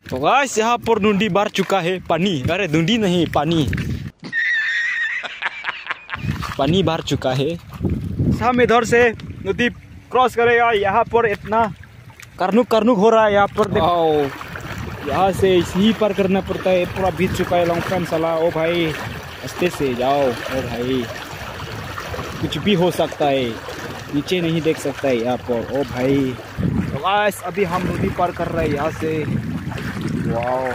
तो गाइस यहाँ पर डूंडी भर चुका है पानी, अरे डूंडी नहीं पानी, पानी भर चुका है। हम इधर से नदी क्रॉस करेगा, यहाँ पर इतना करनुक हो रहा है। यहाँ पर देखो, यहाँ से इसी पर करना पड़ता है, पूरा भीग चुका है लॉन्ग साला। ओ भाई रास्ते से जाओ, ओ भाई कुछ भी हो सकता है, नीचे नहीं देख सकता है यहाँ पर। ओ भाई तो गाइस अभी हम नदी पार कर रहे हैं यहाँ से। वाओ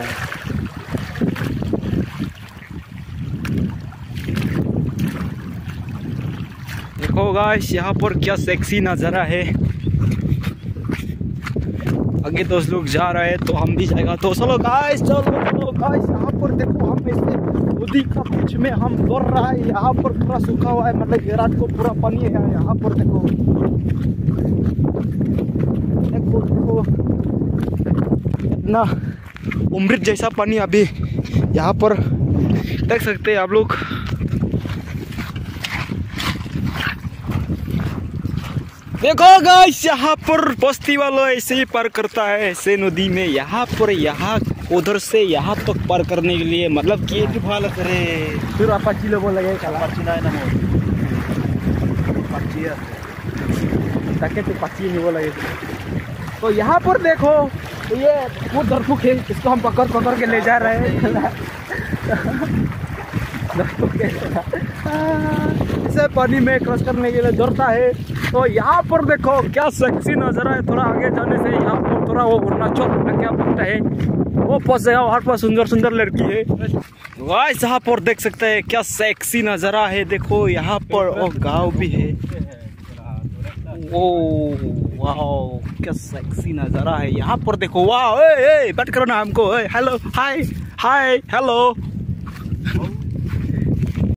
देखो गाइस यहाँ पर क्या सेक्सी नज़ारा है। आगे दोस्त लोग जा रहे हैं तो हम भी जाएगा, तो चलो गाइस यहाँ पर देखो, हम ऐसे नदी का बीच में हम दौड़ रहा है। यहाँ पर पूरा सूखा हुआ है, मतलब रात को पूरा पानी है यहाँ पर। देखो देखो देखो इतना अमृत जैसा पानी अभी यहाँ पर देख सकते हैं आप लोग। देखो गाइस यहाँ पर बस्ती वालों ऐसे ही पार करता है, ऐसे नदी में यहाँ पर, यहाँ उधर से यहाँ तक तो पार करने के लिए, मतलब कि भाला करे फिर आप लोग लगे ताकि तो पच्ची नहीं वो लगे। तो यहाँ पर देखो ये वो दरपुक है, इसको हम पकड़ के ले जा रहे हैं। इसे पानी में क्रॉस करने के लिए दौड़ता है। तो यहाँ पर देखो क्या सेक्सी नज़ारा है। थोड़ा आगे जाने से यहाँ पर थोड़ा वो अरुणाचल क्या बोलता है वो पोस्ट है, वहाँ पर सुंदर सुंदर लड़की है। गाइस यहाँ पर देख सकते हैं क्या सेक्सी नज़ारा है। देखो यहाँ पर वो गाँव भी है। ओ वाओ क्या सेक्सी नज़ारा है यहाँ पर। देखो वाह, बात करो ना हमको, हेलो हाय हाय हेलो।